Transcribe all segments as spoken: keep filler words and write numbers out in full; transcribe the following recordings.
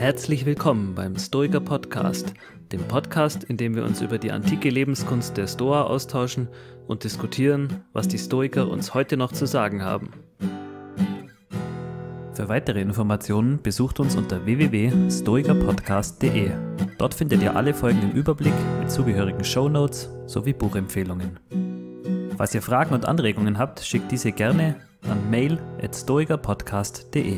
Herzlich willkommen beim Stoiker Podcast, dem Podcast, in dem wir uns über die antike Lebenskunst der Stoa austauschen und diskutieren, was die Stoiker uns heute noch zu sagen haben. Für weitere Informationen besucht uns unter w w w punkt stoikerpodcast punkt d e. Dort findet ihr alle Folgen im Überblick mit zugehörigen Shownotes sowie Buchempfehlungen. Falls ihr Fragen und Anregungen habt, schickt diese gerne an mail at stoikerpodcast punkt d e.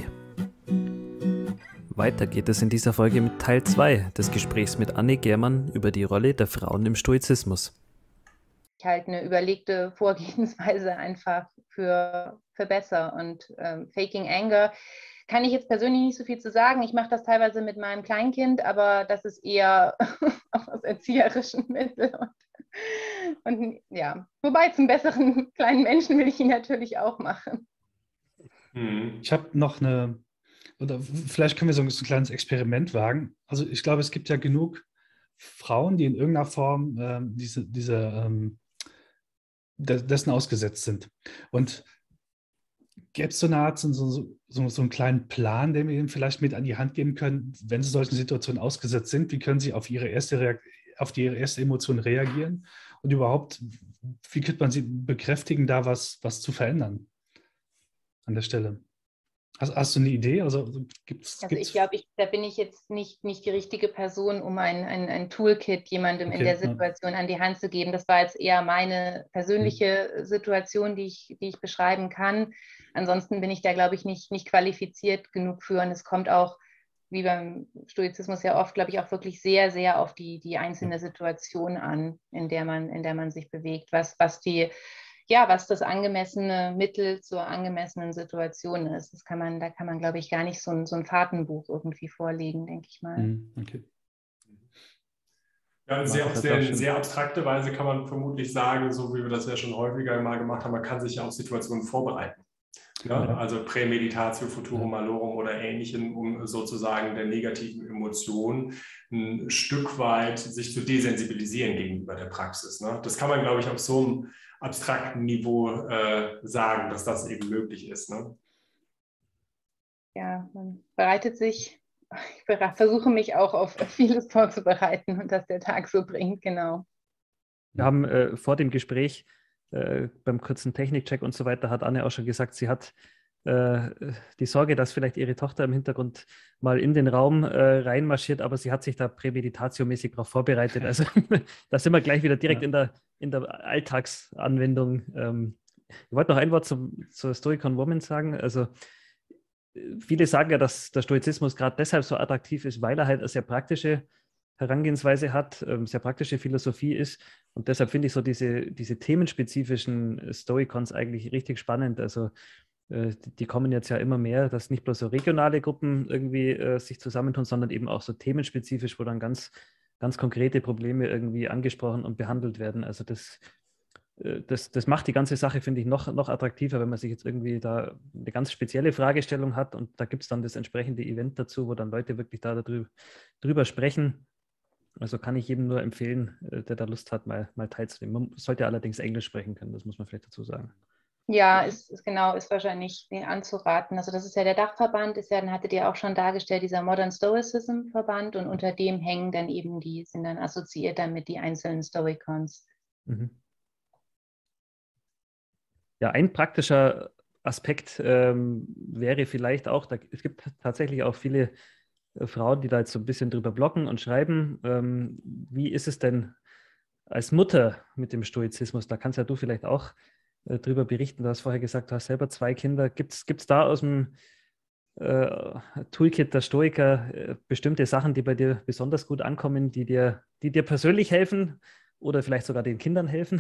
Weiter geht es in dieser Folge mit Teil zwei des Gesprächs mit Anne Gehrmann über die Rolle der Frauen im Stoizismus. Ich halte eine überlegte Vorgehensweise einfach für, für besser. Und ähm, Faking Anger kann ich jetzt persönlich nicht so viel zu sagen. Ich mache das teilweise mit meinem Kleinkind, aber das ist eher aus erzieherischen Mitteln. Und, und ja, wobei zum besseren kleinen Menschen will ich ihn natürlich auch machen. Ich habe noch eine, oder vielleicht können wir so ein, so ein kleines Experiment wagen. Also ich glaube, es gibt ja genug Frauen, die in irgendeiner Form ähm, diese, diese, ähm, dessen ausgesetzt sind. Und gäbe es so eine Art, so, so, so, so einen kleinen Plan, den wir ihnen vielleicht mit an die Hand geben können, wenn sie solchen Situationen ausgesetzt sind, wie können sie auf ihre erste, Reakt- auf die ihre erste Emotion reagieren und überhaupt, wie könnte man sie bekräftigen, da was, was zu verändern an der Stelle? Hast, hast du eine Idee? Also, gibt's, also gibt's... ich glaube, ich, da bin ich jetzt nicht, nicht die richtige Person, um ein, ein, ein Toolkit jemandem okay, in der Situation ja. an die Hand zu geben. Das war jetzt eher meine persönliche mhm. Situation, die ich, die ich beschreiben kann. Ansonsten bin ich da, glaube ich, nicht, nicht qualifiziert genug für. Und es kommt auch, wie beim Stoizismus ja oft, glaube ich, auch wirklich sehr, sehr auf die, die einzelne Situation an, in der man, in der man sich bewegt. Was, was die Ja, was das angemessene Mittel zur angemessenen Situation ist. Das kann man, da kann man, glaube ich, gar nicht so ein, so ein Fahrtenbuch irgendwie vorlegen, denke ich mal. Okay. Ja, sehr, auf sehr, sehr abstrakte Weise kann man vermutlich sagen, so wie wir das ja schon häufiger mal gemacht haben, man kann sich ja auf Situationen vorbereiten. Ja? Ja. Also Prämeditatio Futurum Malorum oder Ähnlichem, um sozusagen der negativen Emotion ein Stück weit sich zu desensibilisieren gegenüber der Praxis. Ne? Das kann man, glaube ich, auf so einem abstrakten Niveau äh, sagen, dass das eben möglich ist. Ne? Ja, man bereitet sich, ich versuche mich auch auf vieles vorzubereiten und dass der Tag so bringt, genau. Wir haben äh, vor dem Gespräch, äh, beim kurzen Technikcheck und so weiter, hat Anne auch schon gesagt, sie hat äh, die Sorge, dass vielleicht ihre Tochter im Hintergrund mal in den Raum äh, reinmarschiert, aber sie hat sich da prämeditatiomäßig darauf vorbereitet. Also da sind wir gleich wieder direkt ja. in der in der Alltagsanwendung. Ähm, ich wollte noch ein Wort zum, zur Stoicon Woman sagen. Also viele sagen ja, dass der Stoizismus gerade deshalb so attraktiv ist, weil er halt eine sehr praktische Herangehensweise hat, ähm, sehr praktische Philosophie ist. Und deshalb finde ich so diese, diese themenspezifischen Stoikons eigentlich richtig spannend. Also äh, die, die kommen jetzt ja immer mehr, dass nicht bloß so regionale Gruppen irgendwie äh, sich zusammentun, sondern eben auch so themenspezifisch, wo dann ganz ganz konkrete Probleme irgendwie angesprochen und behandelt werden. Also das, das, das macht die ganze Sache, finde ich, noch, noch attraktiver, wenn man sich jetzt irgendwie da eine ganz spezielle Fragestellung hat und da gibt es dann das entsprechende Event dazu, wo dann Leute wirklich da darüber, drüber sprechen. Also kann ich jedem nur empfehlen, der da Lust hat, mal, mal teilzunehmen. Man sollte allerdings Englisch sprechen können, das muss man vielleicht dazu sagen. Ja, ist, ist genau, ist wahrscheinlich anzuraten. Also das ist ja der Dachverband, ist ja, dann hattet ihr auch schon dargestellt, dieser Modern Stoicism Verband und unter dem hängen dann eben die, sind dann assoziiert damit die einzelnen Stoikons. Mhm. Ja, ein praktischer Aspekt ähm, wäre vielleicht auch, da, es gibt tatsächlich auch viele äh, Frauen, die da jetzt so ein bisschen drüber bloggen und schreiben, ähm, wie ist es denn als Mutter mit dem Stoizismus? Da kannst ja du vielleicht auch drüber berichten. Du hast vorher gesagt, du hast selber zwei Kinder. Gibt es da aus dem äh, Toolkit der Stoiker äh, bestimmte Sachen, die bei dir besonders gut ankommen, die dir, die dir persönlich helfen oder vielleicht sogar den Kindern helfen?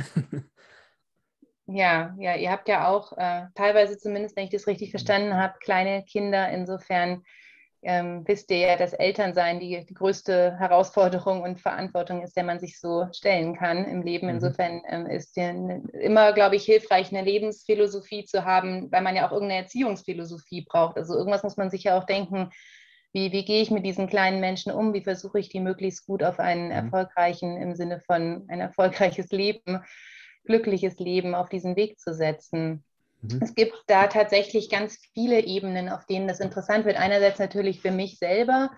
Ja, ja, ihr habt ja auch äh, teilweise zumindest, wenn ich das richtig verstanden habe, kleine Kinder. Insofern ähm, wisst ihr ja, dass Elternsein die, die größte Herausforderung und Verantwortung ist, der man sich so stellen kann im Leben. Insofern ähm, ist ja immer, glaube ich, hilfreich, eine Lebensphilosophie zu haben, weil man ja auch irgendeine Erziehungsphilosophie braucht. Also irgendwas muss man sich ja auch denken, wie, wie gehe ich mit diesen kleinen Menschen um, wie versuche ich die möglichst gut auf einen erfolgreichen, im Sinne von ein erfolgreiches Leben, glückliches Leben auf diesen Weg zu setzen. Mhm. Es gibt da tatsächlich ganz viele Ebenen, auf denen das interessant wird. Einerseits natürlich für mich selber,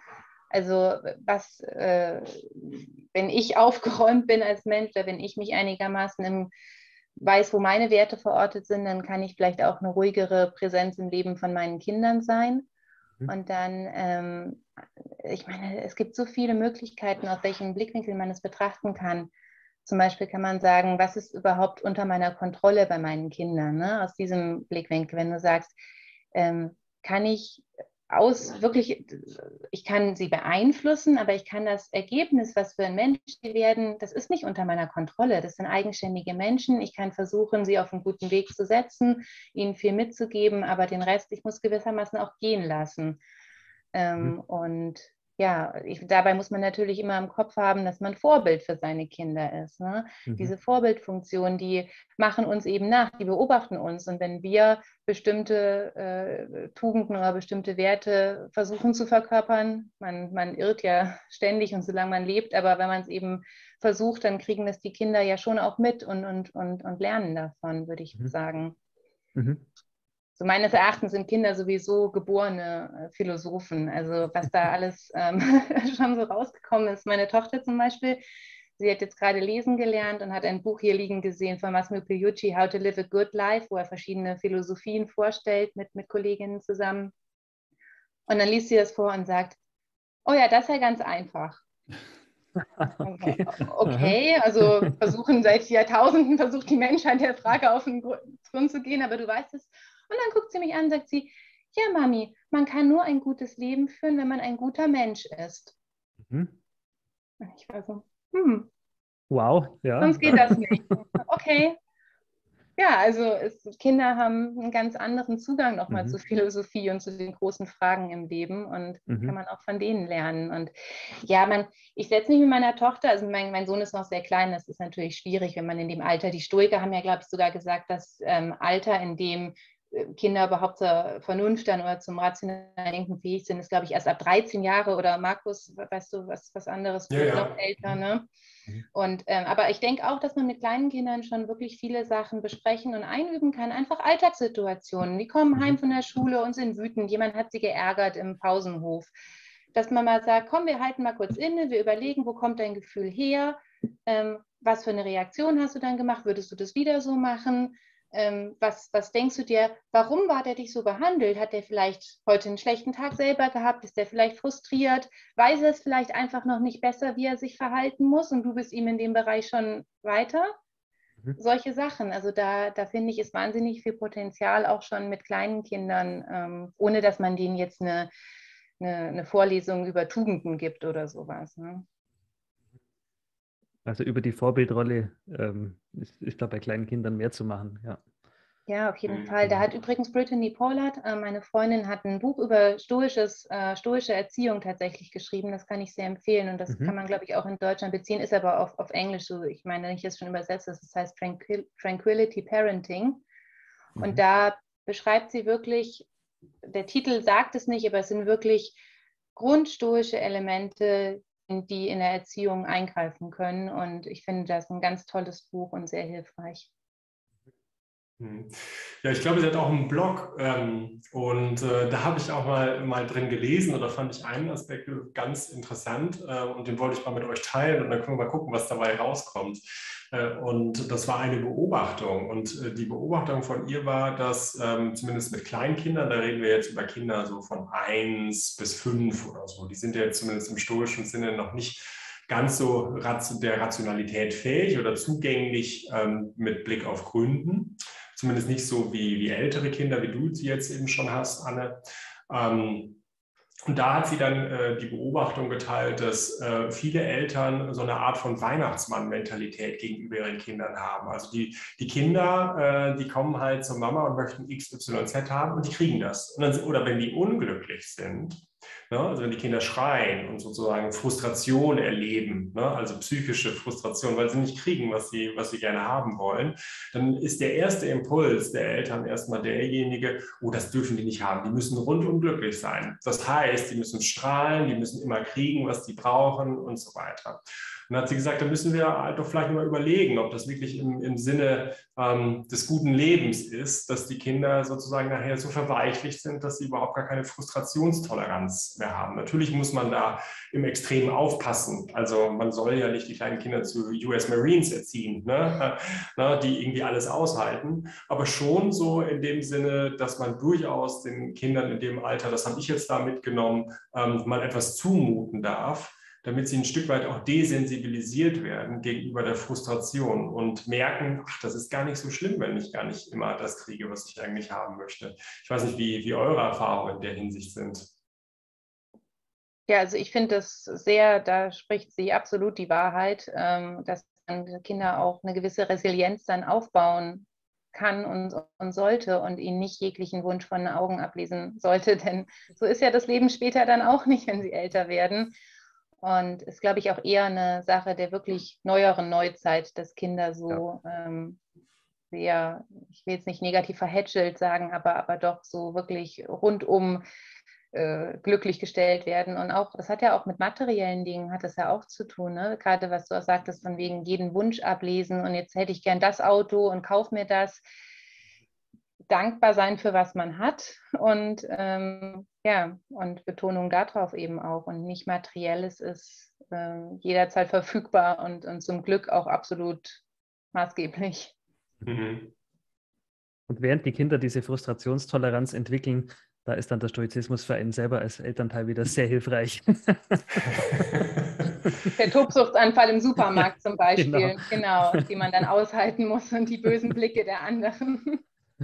Also was, äh, wenn ich aufgeräumt bin als Mensch, oder wenn ich mich einigermaßen im, weiß, wo meine Werte verortet sind, dann kann ich vielleicht auch eine ruhigere Präsenz im Leben von meinen Kindern sein. Mhm. Und dann, ähm, ich meine, es gibt so viele Möglichkeiten, aus welchem Blickwinkel man es betrachten kann. Zum Beispiel kann man sagen, was ist überhaupt unter meiner Kontrolle bei meinen Kindern, ne? Aus diesem Blickwinkel, wenn du sagst, ähm, kann ich aus wirklich, ich kann sie beeinflussen, aber ich kann das Ergebnis, was für ein Mensch sie werden, das ist nicht unter meiner Kontrolle. Das sind eigenständige Menschen. Ich kann versuchen, sie auf einen guten Weg zu setzen, ihnen viel mitzugeben, aber den Rest, ich muss gewissermaßen auch gehen lassen. Ähm, mhm. Und ja, ich, dabei muss man natürlich immer im Kopf haben, dass man Vorbild für seine Kinder ist. Ne? Mhm. Diese Vorbildfunktion, die machen uns eben nach, die beobachten uns. Und wenn wir bestimmte äh, Tugenden oder bestimmte Werte versuchen zu verkörpern, man, man irrt ja ständig und solange man lebt, aber wenn man es eben versucht, dann kriegen das die Kinder ja schon auch mit und, und, und, und lernen davon, würde ich mhm. sagen. Mhm. So meines Erachtens sind Kinder sowieso geborene Philosophen. Also was da alles ähm, schon so rausgekommen ist. Meine Tochter zum Beispiel, sie hat jetzt gerade lesen gelernt und hat ein Buch hier liegen gesehen von Massimo Pigliucci, How to Live a Good Life, wo er verschiedene Philosophien vorstellt mit, mit Kolleginnen zusammen. Und dann liest sie das vor und sagt, oh ja, das ist ja ganz einfach. Okay. Okay, also versuchen seit Jahrtausenden, versucht die Menschheit der Frage auf den Grund zu gehen, aber du weißt es. Und dann guckt sie mich an und sagt sie, ja Mami, man kann nur ein gutes Leben führen, wenn man ein guter Mensch ist. Mhm. Ich war so, hm. Wow, ja. Sonst geht das nicht. Okay. Ja, also es, Kinder haben einen ganz anderen Zugang nochmal mhm. zur Philosophie und zu den großen Fragen im Leben und mhm. kann man auch von denen lernen. Und ja, man, ich setze mich mit meiner Tochter, also mein, mein Sohn ist noch sehr klein, das ist natürlich schwierig, wenn man in dem Alter, die Stoiker haben ja, glaube ich, sogar gesagt, dass ähm, Alter, in dem Kinder überhaupt zur Vernunft dann oder zum rationalen Denken fähig sind, ist, glaube ich, erst ab dreizehn Jahre oder Markus, weißt du, was, was anderes, ja, ja. noch älter, ne? Und, ähm, aber ich denke auch, dass man mit kleinen Kindern schon wirklich viele Sachen besprechen und einüben kann. Einfach Alltagssituationen. Die kommen heim von der Schule und sind wütend. Jemand hat sie geärgert im Pausenhof. Dass man mal sagt, komm, wir halten mal kurz inne, wir überlegen, wo kommt dein Gefühl her? Ähm, was für eine Reaktion hast du dann gemacht? Würdest du das wieder so machen? Ähm, was, was denkst du dir, warum war der dich so behandelt? Hat der vielleicht heute einen schlechten Tag selber gehabt? Ist der vielleicht frustriert? Weiß er es vielleicht einfach noch nicht besser, wie er sich verhalten muss und du bist ihm in dem Bereich schon weiter? Mhm. Solche Sachen, also da, da finde ich, ist wahnsinnig viel Potenzial auch schon mit kleinen Kindern, ähm, ohne dass man denen jetzt eine, eine, eine Vorlesung über Tugenden gibt oder sowas. Ne? Also über die Vorbildrolle ähm, ist, ist da bei kleinen Kindern mehr zu machen, ja. Ja, auf jeden Fall. Da hat übrigens Brittany Pollard, äh, meine Freundin, hat ein Buch über stoisches, äh, stoische Erziehung tatsächlich geschrieben. Das kann ich sehr empfehlen und das mhm. kann man, glaube ich, auch in Deutschland beziehen, ist aber auf, auf Englisch so. Ich meine, wenn ich das schon übersetzt, das heißt Tranquil Tranquility Parenting. Mhm. Und da beschreibt sie wirklich, der Titel sagt es nicht, aber es sind wirklich grundstoische Elemente, die in der Erziehung eingreifen können. Und ich finde das ein ganz tolles Buch und sehr hilfreich. Ja, ich glaube, sie hat auch einen Blog ähm, und äh, da habe ich auch mal, mal drin gelesen und da fand ich einen Aspekt ganz interessant äh, und den wollte ich mal mit euch teilen und dann können wir mal gucken, was dabei rauskommt. Äh, und das war eine Beobachtung und äh, die Beobachtung von ihr war, dass ähm, zumindest mit Kleinkindern, da reden wir jetzt über Kinder so von eins bis fünf oder so, die sind ja jetzt zumindest im stoischen Sinne noch nicht ganz so der Rationalität fähig oder zugänglich ähm, mit Blick auf Gründen. Zumindest nicht so wie, wie ältere Kinder, wie du sie jetzt eben schon hast, Anne. Ähm, und da hat sie dann äh, die Beobachtung geteilt, dass äh, viele Eltern so eine Art von Weihnachtsmann-Mentalität gegenüber ihren Kindern haben. Also die, die Kinder, äh, die kommen halt zur Mama und möchten X Y Z haben und die kriegen das. Und dann, oder wenn die unglücklich sind, ne, also wenn die Kinder schreien und sozusagen Frustration erleben, ne, also psychische Frustration, weil sie nicht kriegen, was sie, was sie gerne haben wollen, dann ist der erste Impuls der Eltern erstmal derjenige, oh, das dürfen die nicht haben, die müssen rundum glücklich sein. Das heißt, die müssen strahlen, die müssen immer kriegen, was die brauchen und so weiter. Und dann hat sie gesagt, da müssen wir halt doch vielleicht mal überlegen, ob das wirklich im, im Sinne ähm, des guten Lebens ist, dass die Kinder sozusagen nachher so verweichlicht sind, dass sie überhaupt gar keine Frustrationstoleranz mehr haben. Natürlich muss man da im Extrem aufpassen. Also man soll ja nicht die kleinen Kinder zu U S Marines erziehen, ne? Ne, die irgendwie alles aushalten, aber schon so in dem Sinne, dass man durchaus den Kindern in dem Alter, das habe ich jetzt da mitgenommen, ähm, mal etwas zumuten darf, damit sie ein Stück weit auch desensibilisiert werden gegenüber der Frustration und merken, ach, das ist gar nicht so schlimm, wenn ich gar nicht immer das kriege, was ich eigentlich haben möchte. Ich weiß nicht, wie, wie eure Erfahrungen in der Hinsicht sind. Ja, also ich finde das sehr, da spricht sie absolut die Wahrheit, ähm, dass Kinder auch eine gewisse Resilienz dann aufbauen kann und, und sollte und ihnen nicht jeglichen Wunsch von den Augen ablesen sollte, denn so ist ja das Leben später dann auch nicht, wenn sie älter werden. Und ist, glaube ich, auch eher eine Sache der wirklich neueren Neuzeit, dass Kinder so ja. ähm, sehr, ich will jetzt nicht negativ verhätschelt sagen, aber, aber doch so wirklich rundum äh, glücklich gestellt werden. Und auch, das hat ja auch mit materiellen Dingen, hat das ja auch zu tun, ne? Gerade was du auch sagtest, von wegen jeden Wunsch ablesen und jetzt hätte ich gern das Auto und kauf mir das. Dankbar sein für was man hat und ähm, ja, und Betonung darauf eben auch und nicht Materielles ist äh, jederzeit verfügbar und, und zum Glück auch absolut maßgeblich. Mhm. Und während die Kinder diese Frustrationstoleranz entwickeln, da ist dann der Stoizismus für einen selber als Elternteil wieder sehr hilfreich. Der Tobsuchtsanfall im Supermarkt ja, zum Beispiel, genau. genau, die man dann aushalten muss und die bösen Blicke der anderen.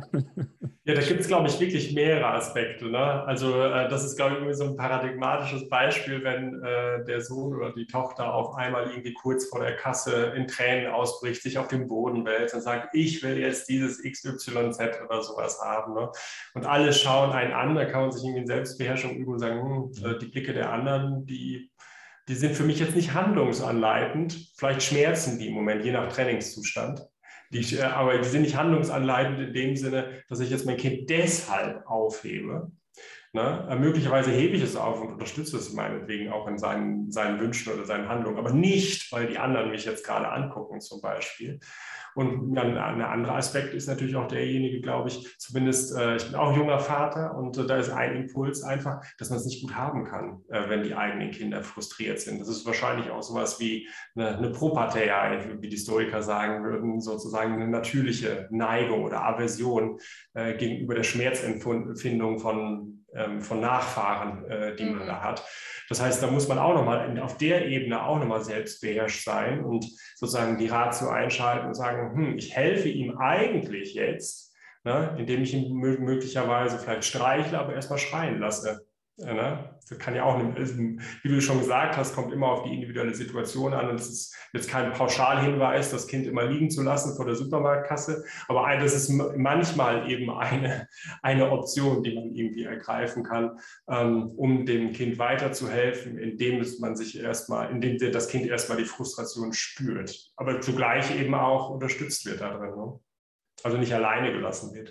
Ja, da gibt es, glaube ich, wirklich mehrere Aspekte. Ne? Also äh, das ist, glaube ich, irgendwie so ein paradigmatisches Beispiel, wenn äh, der Sohn oder die Tochter auf einmal irgendwie kurz vor der Kasse in Tränen ausbricht, sich auf den Boden wälzt und sagt, ich will jetzt dieses X Y Z oder sowas haben. Ne? Und alle schauen einen an, da kann man sich irgendwie in Selbstbeherrschung üben und sagen, hm, äh, die Blicke der anderen, die, die sind für mich jetzt nicht handlungsanleitend. Vielleicht schmerzen die im Moment, je nach Trainingszustand. Die, aber die sind nicht handlungsanleitend in dem Sinne, dass ich jetzt mein Kind deshalb aufhebe. Ne? Möglicherweise hebe ich es auf und unterstütze es meinetwegen auch in seinen, seinen Wünschen oder seinen Handlungen, aber nicht, weil die anderen mich jetzt gerade angucken zum Beispiel. Und dann ein anderer Aspekt ist natürlich auch derjenige, glaube ich, zumindest, äh, ich bin auch junger Vater und äh, da ist ein Impuls einfach, dass man es nicht gut haben kann, äh, wenn die eigenen Kinder frustriert sind. Das ist wahrscheinlich auch sowas wie eine, eine Propatheia, wie die Stoiker sagen würden, sozusagen eine natürliche Neigung oder Aversion äh, gegenüber der Schmerzempfindung von von Nachfahren, die man mhm. da hat. Das heißt, da muss man auch nochmal auf der Ebene auch nochmal selbstbeherrscht sein und sozusagen die Ratio einschalten und sagen, hm, ich helfe ihm eigentlich jetzt, ne, indem ich ihn möglicherweise vielleicht streichle, aber erstmal schreien lasse. Ja, ne? Das kann ja auch, wie du schon gesagt hast, kommt immer auf die individuelle Situation an. Und es ist jetzt kein Pauschalhinweis, das Kind immer liegen zu lassen vor der Supermarktkasse. Aber das ist manchmal eben eine, eine Option, die man irgendwie ergreifen kann, um dem Kind weiterzuhelfen, indem man sich erstmal, indem das Kind erstmal die Frustration spürt, aber zugleich eben auch unterstützt wird da drin. Ne? Also nicht alleine gelassen wird.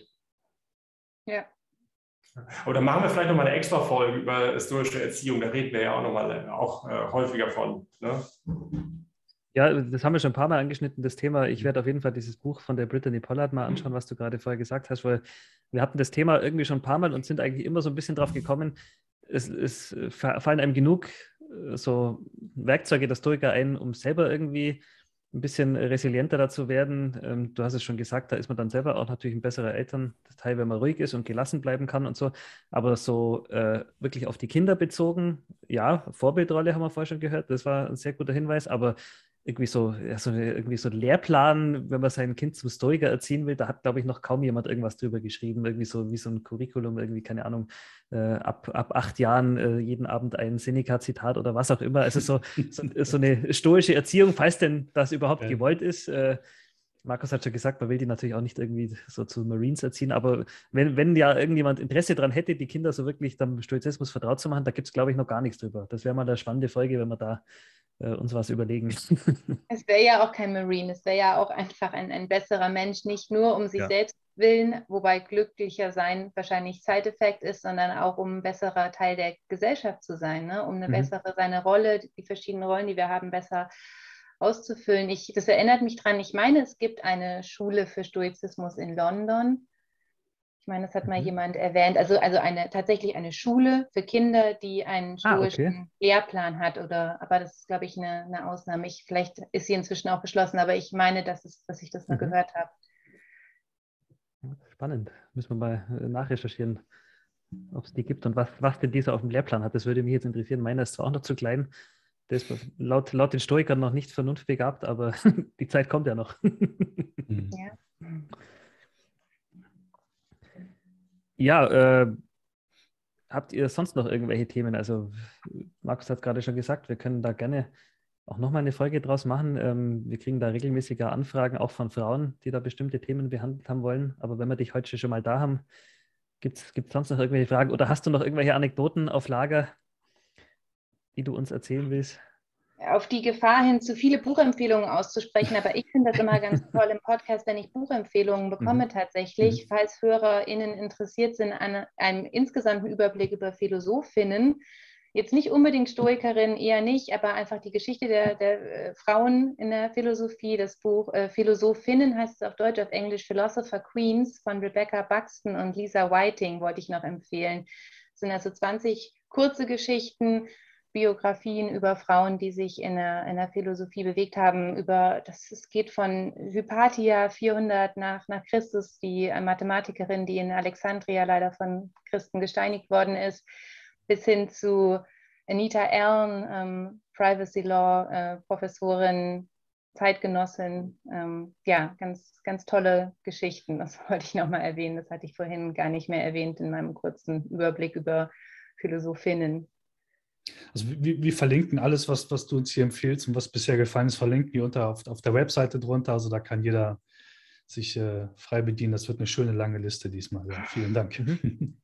Ja. Aber dann machen wir vielleicht nochmal eine extra Folge über stoische Erziehung. Da reden wir ja auch nochmal auch äh, häufiger von. Ne? Ja, das haben wir schon ein paar Mal angeschnitten, das Thema. Ich werde auf jeden Fall dieses Buch von der Brittany Pollard mal anschauen, was du gerade vorher gesagt hast, weil wir hatten das Thema irgendwie schon ein paar Mal und sind eigentlich immer so ein bisschen drauf gekommen. Es, es fallen einem genug so Werkzeuge der Stoiker ein, um selber irgendwie ein bisschen resilienter dazu werden. Ähm, du hast es schon gesagt, da ist man dann selber auch natürlich ein besserer Elternteil, wenn man ruhig ist und gelassen bleiben kann und so. Aber so äh, wirklich auf die Kinder bezogen, ja, Vorbildrolle haben wir vorher schon gehört, das war ein sehr guter Hinweis, aber irgendwie so, ja, so irgendwie so ein Lehrplan, wenn man sein Kind zum Stoiker erziehen will, da hat, glaube ich, noch kaum jemand irgendwas drüber geschrieben, irgendwie so wie so ein Curriculum, irgendwie, keine Ahnung, äh, ab, ab acht Jahren äh, jeden Abend ein Seneca-Zitat oder was auch immer. Also so, so, so eine stoische Erziehung, falls denn das überhaupt ja. gewollt ist. Äh, Markus hat schon gesagt, man will die natürlich auch nicht irgendwie so zu Marines erziehen, aber wenn, wenn ja irgendjemand Interesse daran hätte, die Kinder so wirklich dem Stoizismus vertraut zu machen, da gibt es, glaube ich, noch gar nichts drüber. Das wäre mal eine spannende Folge, wenn wir da äh, uns was überlegen. Es wäre ja auch kein Marine, es wäre ja auch einfach ein, ein besserer Mensch, nicht nur um sich ja. selbst willen, wobei glücklicher sein wahrscheinlich Side-Effekt ist, sondern auch um ein besserer Teil der Gesellschaft zu sein, ne? Um eine mhm. bessere, seine Rolle, die verschiedenen Rollen, die wir haben, besser auszufüllen. Ich, das erinnert mich dran, ich meine, es gibt eine Schule für Stoizismus in London. Ich meine, das hat mal Mhm. jemand erwähnt. Also, also eine, tatsächlich eine Schule für Kinder, die einen Ah, stoischen okay. Lehrplan hat. Oder, aber das ist, glaube ich, eine, eine Ausnahme. Ich, vielleicht ist sie inzwischen auch geschlossen, aber ich meine, dass, es, dass ich das mal Mhm. gehört habe. Spannend. Müssen wir mal äh, nachrecherchieren, ob es die gibt und was, was denn dieser auf dem Lehrplan hat. Das würde mich jetzt interessieren. Meiner ist zwar auch noch zu klein. Der ist laut, laut den Stoikern noch nicht vernunftbegabt, aber die Zeit kommt ja noch. Mhm. Ja. Ja, äh, habt ihr sonst noch irgendwelche Themen? Also Markus hat gerade schon gesagt, wir können da gerne auch nochmal eine Folge draus machen. Ähm, wir kriegen da regelmäßiger Anfragen, auch von Frauen, die da bestimmte Themen behandelt haben wollen. Aber wenn wir dich heute schon mal da haben, gibt es sonst noch irgendwelche Fragen? Oder hast du noch irgendwelche Anekdoten auf Lager, die du uns erzählen willst? Auf die Gefahr hin, zu viele Buchempfehlungen auszusprechen, aber ich finde das immer ganz toll im Podcast, wenn ich Buchempfehlungen bekomme Mhm. tatsächlich, Mhm. falls HörerInnen interessiert sind an einem insgesamten Überblick über Philosophinnen. Jetzt nicht unbedingt Stoikerinnen, eher nicht, aber einfach die Geschichte der, der äh, Frauen in der Philosophie. Das Buch äh, Philosophinnen heißt es auf Deutsch, auf Englisch Philosopher Queens von Rebecca Buxton und Lisa Whiting wollte ich noch empfehlen. Das sind also zwanzig kurze Geschichten, Biografien über Frauen, die sich in der, in der Philosophie bewegt haben. Über, das, es geht von Hypatia vierhundert nach, nach Christus, die eine Mathematikerin, die in Alexandria leider von Christen gesteinigt worden ist, bis hin zu Anita Allen, ähm, Privacy Law, äh, Professorin, Zeitgenossin. Ähm, ja, ganz, ganz tolle Geschichten. Das wollte ich nochmal erwähnen. Das hatte ich vorhin gar nicht mehr erwähnt in meinem kurzen Überblick über Philosophinnen. Also wir, wir verlinken alles, was, was du uns hier empfiehlst und was bisher gefallen ist, verlinken wir unter auf, auf der Webseite drunter. Also da kann jeder sich äh, frei bedienen. Das wird eine schöne lange Liste diesmal. Ja, vielen Dank. Mhm.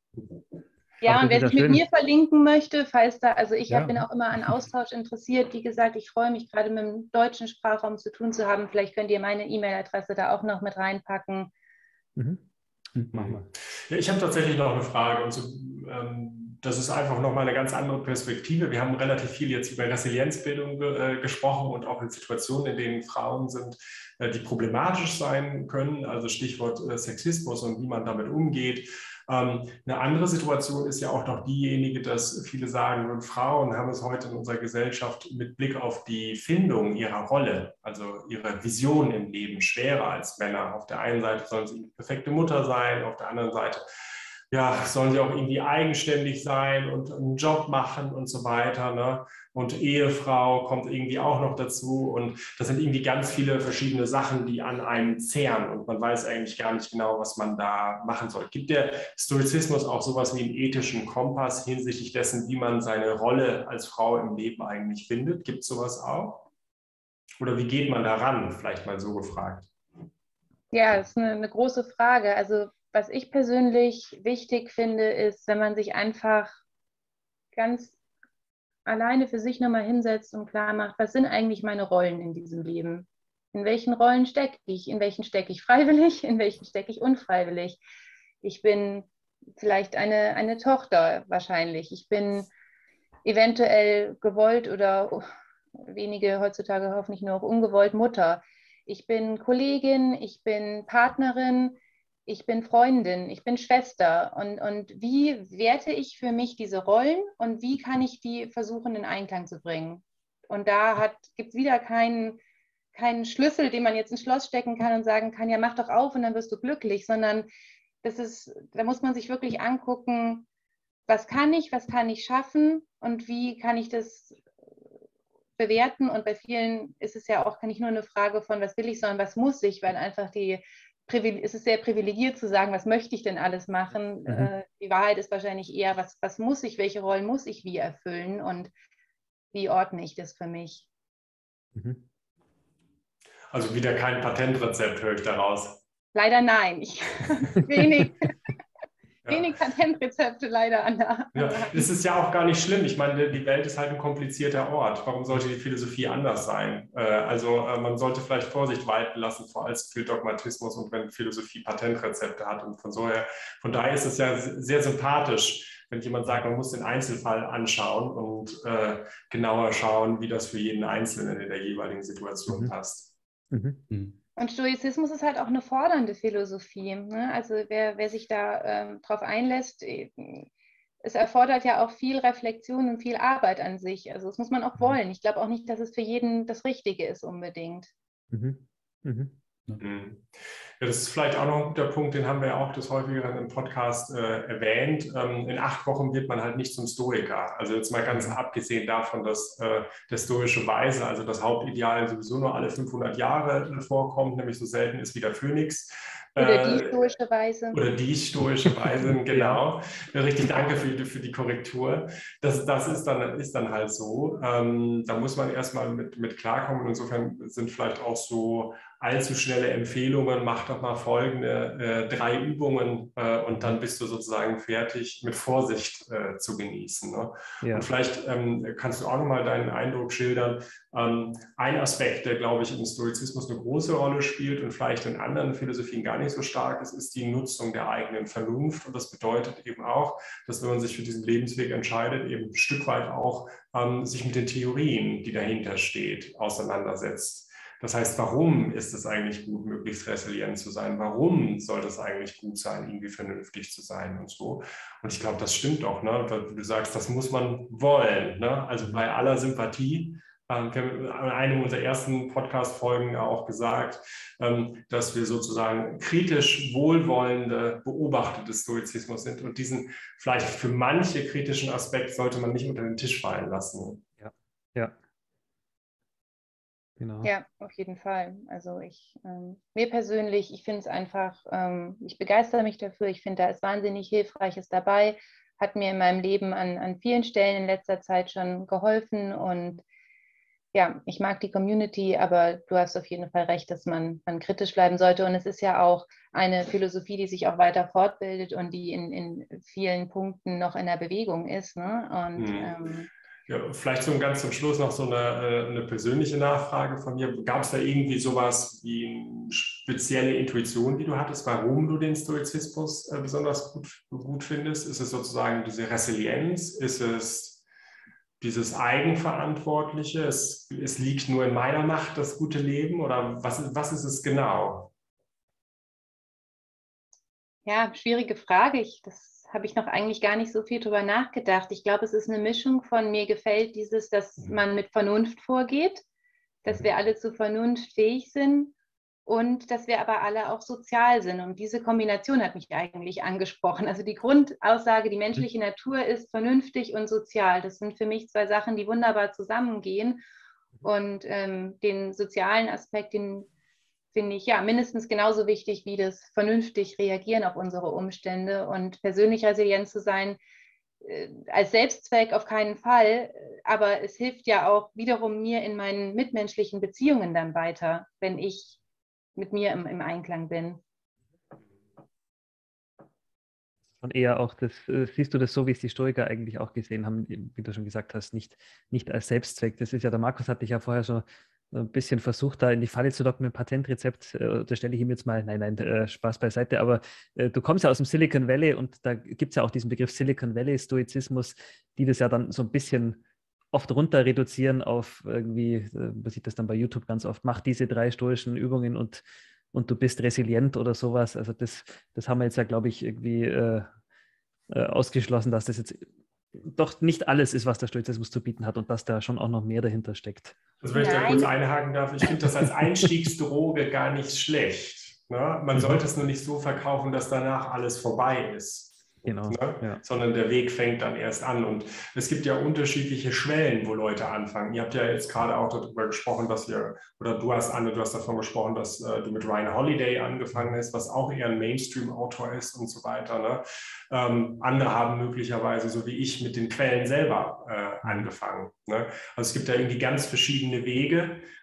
Ja, Aber und das ist wer ja sich mit schön. mir verlinken möchte, falls da, also ich Ja. bin auch immer an Austausch interessiert. Wie gesagt, ich freue mich gerade mit dem deutschen Sprachraum zu tun zu haben. Vielleicht könnt ihr meine E-Mail-Adresse da auch noch mit reinpacken. Mhm. Mhm. Machen wir. Ja, ich habe tatsächlich noch eine Frage. Und so, ähm, das ist einfach nochmal eine ganz andere Perspektive. Wir haben relativ viel jetzt über Resilienzbildung ge äh, gesprochen und auch in Situationen, in denen Frauen sind, äh, die problematisch sein können. Also Stichwort äh, Sexismus und wie man damit umgeht. Ähm, eine andere Situation ist ja auch noch diejenige, dass viele sagen, und Frauen haben es heute in unserer Gesellschaft mit Blick auf die Findung ihrer Rolle, also ihre Vision im Leben, schwerer als Männer. Auf der einen Seite sollen sie die perfekte Mutter sein, auf der anderen Seite ja, sollen sie auch irgendwie eigenständig sein und einen Job machen und so weiter, ne? Und Ehefrau kommt irgendwie auch noch dazu. Und das sind irgendwie ganz viele verschiedene Sachen, die an einem zehren. Und man weiß eigentlich gar nicht genau, was man da machen soll. Gibt der Stoizismus auch sowas wie einen ethischen Kompass hinsichtlich dessen, wie man seine Rolle als Frau im Leben eigentlich findet? Gibt es sowas auch? Oder wie geht man daran? Vielleicht mal so gefragt. Ja, das ist eine, eine große Frage. Also was ich persönlich wichtig finde, ist, wenn man sich einfach ganz alleine für sich nochmal hinsetzt und klar macht, was sind eigentlich meine Rollen in diesem Leben? In welchen Rollen stecke ich? In welchen stecke ich freiwillig? In welchen stecke ich unfreiwillig? Ich bin vielleicht eine, eine Tochter wahrscheinlich. Ich bin eventuell gewollt oder wenige heutzutage hoffentlich nur noch ungewollt Mutter. Ich bin Kollegin, ich bin Partnerin, ich bin Freundin, ich bin Schwester. Und, und wie werte ich für mich diese Rollen und wie kann ich die versuchen in Einklang zu bringen? Und da gibt es wieder keinen, keinen Schlüssel, den man jetzt ins Schloss stecken kann und sagen kann, ja, mach doch auf und dann wirst du glücklich, sondern das ist, da muss man sich wirklich angucken, was kann ich, was kann ich schaffen und wie kann ich das bewerten. Und bei vielen ist es ja auch nicht nur eine Frage von, was will ich, sondern was muss ich, weil einfach die, es ist sehr privilegiert zu sagen, was möchte ich denn alles machen. Mhm. Die Wahrheit ist wahrscheinlich eher, was, was muss ich, welche Rollen muss ich wie erfüllen und wie ordne ich das für mich. Mhm. Also wieder kein Patentrezept, höre ich daraus. Leider nein, ich wenig. wenig Patentrezepte leider an der Ja, das ist ja auch gar nicht schlimm. Ich meine, die Welt ist halt ein komplizierter Ort. Warum sollte die Philosophie anders sein? Also man sollte vielleicht Vorsicht walten lassen vor allzu viel Dogmatismus und wenn Philosophie Patentrezepte hat. Und von, so her, von daher ist es ja sehr sympathisch, wenn jemand sagt, man muss den Einzelfall anschauen und äh, genauer schauen, wie das für jeden Einzelnen in der jeweiligen Situation mhm. passt. Mhm. Und Stoizismus ist halt auch eine fordernde Philosophie. Ne? Also wer, wer sich da ähm, drauf einlässt, es erfordert ja auch viel Reflexion und viel Arbeit an sich. Also das muss man auch wollen. Ich glaube auch nicht, dass es für jeden das Richtige ist unbedingt. Mhm. Mhm. Ja, das ist vielleicht auch noch ein guter Punkt, den haben wir ja auch des Häufigeren im Podcast äh, erwähnt. Ähm, in acht Wochen wird man halt nicht zum Stoiker. Also jetzt mal ganz abgesehen davon, dass äh, der stoische Weise, also das Hauptideal sowieso nur alle fünfhundert Jahre äh, vorkommt, nämlich so selten ist wie der Phönix. Oder die stoische Weise. Oder die stoische Weise, genau. Ja, richtig, danke für die, für die Korrektur. Das, das ist, dann, ist dann halt so. Ähm, da muss man erstmal mit, mit klarkommen. Insofern sind vielleicht auch so allzu schnelle Empfehlungen, mach doch mal folgende äh, drei Übungen äh, und dann bist du sozusagen fertig, mit Vorsicht äh, zu genießen. Ne? Ja. Und vielleicht ähm, kannst du auch nochmal deinen Eindruck schildern. Ähm, ein Aspekt, der, glaube ich, im Stoizismus eine große Rolle spielt und vielleicht in anderen Philosophien gar nicht so stark ist, ist die Nutzung der eigenen Vernunft. Und das bedeutet eben auch, dass wenn man sich für diesen Lebensweg entscheidet, eben ein Stück weit auch ähm, sich mit den Theorien, die dahinter steht, auseinandersetzt. Das heißt, warum ist es eigentlich gut, möglichst resilient zu sein? Warum soll das eigentlich gut sein, irgendwie vernünftig zu sein und so? Und ich glaube, das stimmt auch, ne? Du sagst, das muss man wollen. Ne? Also bei aller Sympathie. Ähm, wir haben in einem unserer ersten Podcast-Folgen ja auch gesagt, ähm, dass wir sozusagen kritisch wohlwollende Beobachter des Stoizismus sind. Und diesen vielleicht für manche kritischen Aspekt sollte man nicht unter den Tisch fallen lassen. Ja, ja. Genau. Ja, auf jeden Fall. Also ich, ähm, mir persönlich, ich finde es einfach, ähm, ich begeistere mich dafür. Ich finde, da ist wahnsinnig Hilfreiches dabei. Hat mir in meinem Leben an, an vielen Stellen in letzter Zeit schon geholfen. Und ja, ich mag die Community, aber du hast auf jeden Fall recht, dass man, man kritisch bleiben sollte. Und es ist ja auch eine Philosophie, die sich auch weiter fortbildet und die in, in vielen Punkten noch in der Bewegung ist. Ne? Und hm. ähm, Ja, vielleicht so ganz zum Schluss noch so eine, eine persönliche Nachfrage von mir. Gab es da irgendwie sowas wie eine spezielle Intuition, die du hattest, warum du den Stoizismus besonders gut, gut findest? Ist es sozusagen diese Resilienz? Ist es dieses Eigenverantwortliche? Es, es liegt nur in meiner Macht, das gute Leben? Oder was, was ist es genau? Ja, schwierige Frage. Ich, das habe ich noch eigentlich gar nicht so viel drüber nachgedacht. Ich glaube, es ist eine Mischung von, mir gefällt dieses, dass man mit Vernunft vorgeht, dass wir alle zu Vernunft fähig sind und dass wir aber alle auch sozial sind. Und diese Kombination hat mich eigentlich angesprochen. Also die Grundaussage, die menschliche Natur ist vernünftig und sozial. Das sind für mich zwei Sachen, die wunderbar zusammengehen. Und ähm, den sozialen Aspekt, den finde ich ja mindestens genauso wichtig wie das vernünftig reagieren auf unsere Umstände und persönlich resilient zu sein, äh, als Selbstzweck auf keinen Fall, aber es hilft ja auch wiederum mir in meinen mitmenschlichen Beziehungen dann weiter, wenn ich mit mir im, im Einklang bin. Und eher auch das, äh, siehst du das so, wie es die Stoiker eigentlich auch gesehen haben, wie du schon gesagt hast, nicht, nicht als Selbstzweck. Das ist ja, der Markus hatte ich ja vorher schon ein bisschen versucht, da in die Falle zu locken mit dem Patentrezept. Äh, da stelle ich ihm jetzt mal, nein, nein, äh, Spaß beiseite, aber äh, du kommst ja aus dem Silicon Valley und da gibt es ja auch diesen Begriff Silicon Valley Stoizismus, die das ja dann so ein bisschen oft runter reduzieren auf irgendwie, äh, man sieht das dann bei YouTube ganz oft, mach diese drei stoischen Übungen und, und du bist resilient oder sowas. Also das, das haben wir jetzt ja, glaube ich, irgendwie äh, äh, ausgeschlossen, dass das jetzt doch nicht alles ist, was der Stoizismus zu bieten hat und dass da schon auch noch mehr dahinter steckt. Also wenn ich da kurz einhaken darf, ich finde das als Einstiegsdroge gar nicht schlecht. Ne? Man sollte es nur nicht so verkaufen, dass danach alles vorbei ist. Genau, ne? ja. Sondern der Weg fängt dann erst an. Und es gibt ja unterschiedliche Schwellen, wo Leute anfangen. Ihr habt ja jetzt gerade auch darüber gesprochen, dass ihr, oder du hast, Anne, du hast davon gesprochen, dass äh, du mit Ryan Holiday angefangen hast, was auch eher ein Mainstream-Autor ist und so weiter. Ne? Ähm, andere haben möglicherweise, so wie ich, mit den Quellen selber äh, angefangen. Ne? Also es gibt da irgendwie ganz verschiedene Wege.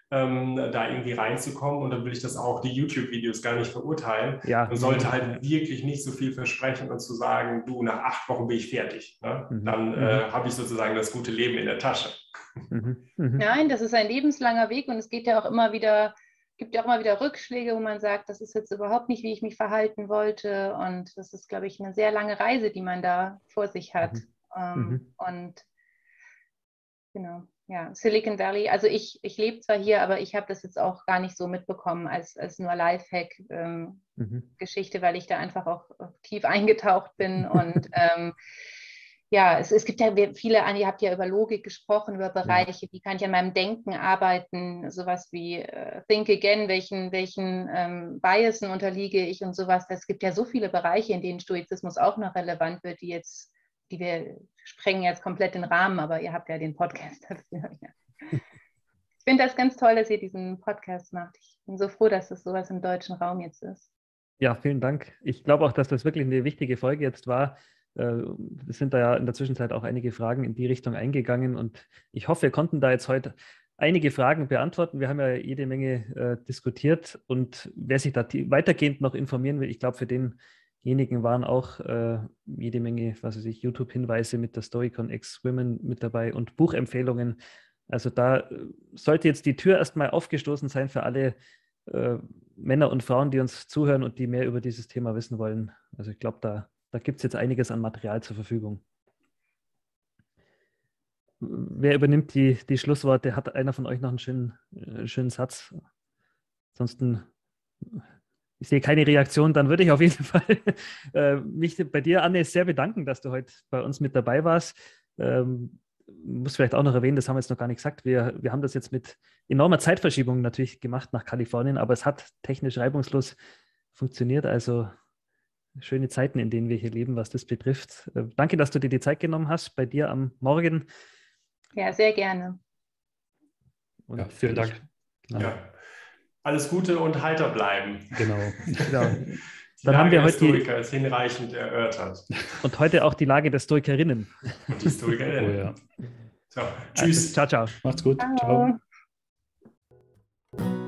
ähm, da irgendwie reinzukommen. Und dann will ich das auch, die YouTube-Videos gar nicht verurteilen. Ja. Man sollte halt wirklich nicht so viel versprechen und zu sagen, du, nach acht Wochen bin ich fertig. Ne? Mhm. Dann Mhm. äh, habe ich sozusagen das gute Leben in der Tasche. Mhm. Mhm. Nein, das ist ein lebenslanger Weg und es geht ja auch immer wieder, gibt ja auch immer wieder Rückschläge, wo man sagt, das ist jetzt überhaupt nicht, wie ich mich verhalten wollte. Und das ist, glaube ich, eine sehr lange Reise, die man da vor sich hat. Mhm. Ähm, Mhm. Und genau, ja, Silicon Valley. Also ich, ich lebe zwar hier, aber ich habe das jetzt auch gar nicht so mitbekommen als, als nur Lifehack-Geschichte, ähm, Mhm. weil ich da einfach auch tief eingetaucht bin. Und ähm, ja, es, es gibt ja viele, ihr habt ja über Logik gesprochen, über Bereiche, ja. Wie kann ich an meinem Denken arbeiten, sowas wie uh, Think Again, welchen, welchen ähm, Biasen unterliege ich und sowas. Es gibt ja so viele Bereiche, in denen Stoizismus auch noch relevant wird, die jetzt, die wir sprengen jetzt komplett den Rahmen, aber ihr habt ja den Podcast dafür. Ja. Ich finde das ganz toll, dass ihr diesen Podcast macht. Ich bin so froh, dass das sowas im deutschen Raum jetzt ist. Ja, vielen Dank. Ich glaube auch, dass das wirklich eine wichtige Folge jetzt war. Es sind da ja in der Zwischenzeit auch einige Fragen in die Richtung eingegangen und ich hoffe, wir konnten da jetzt heute einige Fragen beantworten. Wir haben ja jede Menge äh, diskutiert und wer sich da weitergehend noch informieren will, ich glaube, für denjenigen waren auch äh, jede Menge, was weiß ich, YouTube-Hinweise mit der Stoicon X Women mit dabei und Buchempfehlungen. Also da sollte jetzt die Tür erstmal aufgestoßen sein für alle äh, Männer und Frauen, die uns zuhören und die mehr über dieses Thema wissen wollen. Also ich glaube, da Da gibt es jetzt einiges an Material zur Verfügung. Wer übernimmt die, die Schlussworte? Hat einer von euch noch einen schönen, äh, schönen Satz? Ansonsten, ich sehe keine Reaktion, dann würde ich auf jeden Fall äh, mich bei dir, Anne, sehr bedanken, dass du heute bei uns mit dabei warst. Ähm, muss vielleicht auch noch erwähnen, das haben wir jetzt noch gar nicht gesagt, wir, wir haben das jetzt mit enormer Zeitverschiebung natürlich gemacht nach Kalifornien, aber es hat technisch reibungslos funktioniert, also schöne Zeiten, in denen wir hier leben, was das betrifft. Äh, danke, dass du dir die Zeit genommen hast, bei dir am Morgen. Ja, sehr gerne. Und ja, vielen Dank. Genau. Ja. Alles Gute und heiter bleiben. Genau. genau. Die Dann Lage haben wir der heute Stoiker die, ist hinreichend erörtert. Und heute auch die Lage der Stoikerinnen. Und die Stoikerinnen. Oh, ja. So, tschüss. Also, ciao, ciao. Macht's gut. Ciao. Ciao.